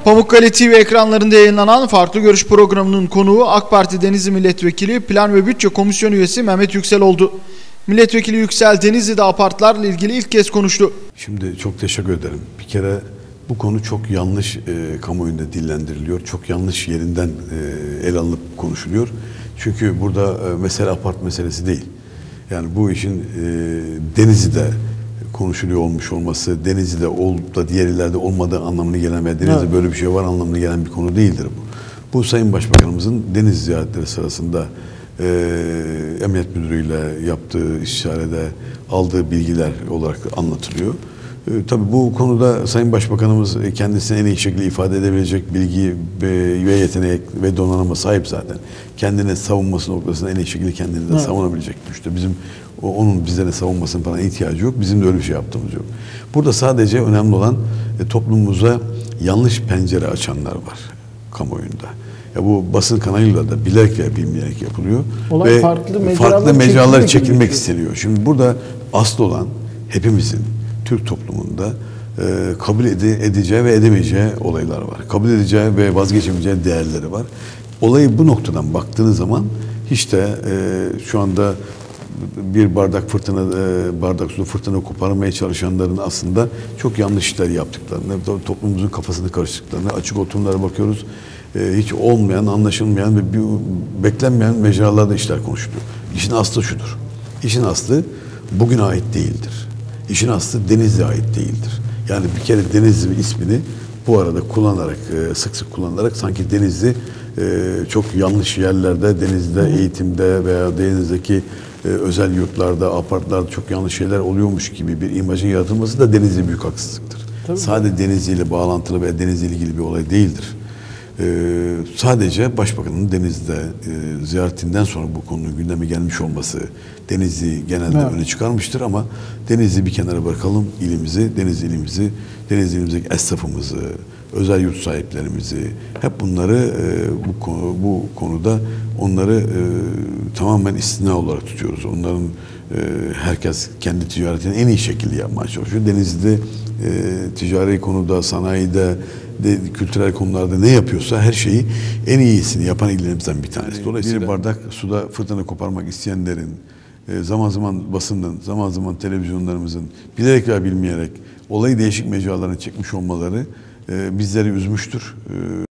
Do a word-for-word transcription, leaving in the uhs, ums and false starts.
Pamukkale T V ekranlarında yayınlanan Farklı Görüş programının konuğu AK Parti Denizli Milletvekili Plan ve Bütçe Komisyonu üyesi Mehmet Yüksel oldu. Milletvekili Yüksel, Denizli'de apartlarla ilgili ilk kez konuştu. Şimdi çok teşekkür ederim. Bir kere bu konu çok yanlış e, kamuoyunda dillendiriliyor. Çok yanlış yerinden e, el alınıp konuşuluyor. Çünkü burada e, mesele apart meselesi değil. Yani bu işin e, Denizli'de konuşuluyor olmuş olması, Denizli'de olup da diğer illerde olmadığı anlamına gelen ve Denizli'de evet. böyle bir şey var anlamına gelen bir konu değildir bu. Bu Sayın Başbakanımızın Denizli ziyaretleri sırasında e, Emniyet Müdürü'yle yaptığı istişarede aldığı bilgiler olarak anlatılıyor. E, tabii bu konuda Sayın Başbakanımız kendisini en iyi şekilde ifade edebilecek bilgi ve yetenek ve donanıma sahip zaten. Kendine savunması noktasında en iyi şekilde kendini de evet. savunabilecek güçte. Bizim o, onun bizlere savunmasının falan ihtiyacı yok. Bizim de öyle bir şey yaptığımız yok. Burada sadece önemli olan e, toplumumuza yanlış pencere açanlar var kamuoyunda. Ya bu basın kanalıyla da bilerek veya bilmeyerek yapılıyor. Olay ve farklı mecralar, farklı mecralar çekilmek, çekilmek isteniyor. Şimdi burada asıl olan hepimizin Türk toplumunda e, kabul ede, edeceği ve edemeyeceği olaylar var. Kabul edeceği ve vazgeçemeyeceği değerleri var. Olayı bu noktadan baktığınız zaman hiç de e, şu anda bir bardak fırtına e, bardak su fırtına koparmaya çalışanların aslında çok yanlış işler yaptıklarını, toplumumuzun kafasını karıştıklarını, açık oturumlara bakıyoruz. E, hiç olmayan, anlaşılmayan ve bir, beklenmeyen mecralarda işler konuşuluyor. İşin aslı şudur. İşin aslı bugüne ait değildir. İşin aslı Denizli'ye ait değildir. Yani bir kere Denizli ismini bu arada kullanarak, e, sık sık kullanarak sanki Denizli e, çok yanlış yerlerde, Denizli'de eğitimde veya Denizli'deki e, özel yurtlarda, apartlarda çok yanlış şeyler oluyormuş gibi bir imajın yaratılması da Denizli büyük haksızlıktır. Tabii. Sadece Denizli ile bağlantılı veya Denizli ile ilgili bir olay değildir. Ee, sadece Başbakanın Denizli'de e, ziyaretinden sonra bu konunun gündeme gelmiş olması Denizli genelde evet. öne çıkarmıştır ama Denizli bir kenara bırakalım, ilimizi, Denizli ilimizi, Denizli ilimizdeki esnafımızı, özel yurt sahiplerimizi, hep bunları e, bu, konu, bu konuda onları e, tamamen istisna olarak tutuyoruz. Onların e, herkes kendi ticaretini en iyi şekilde yapmaya çalışıyor. Denizli'de e, ticari konuda, sanayide, de, kültürel konularda ne yapıyorsa her şeyi en iyisini yapan illerimizden bir tanesi. Dolayısıyla bir bardak suda fırtına koparmak isteyenlerin, e, zaman zaman basının, zaman zaman televizyonlarımızın bilerek veya bilmeyerek olayı değişik mecralarına çekmiş olmaları e, bizleri üzmüştür. E,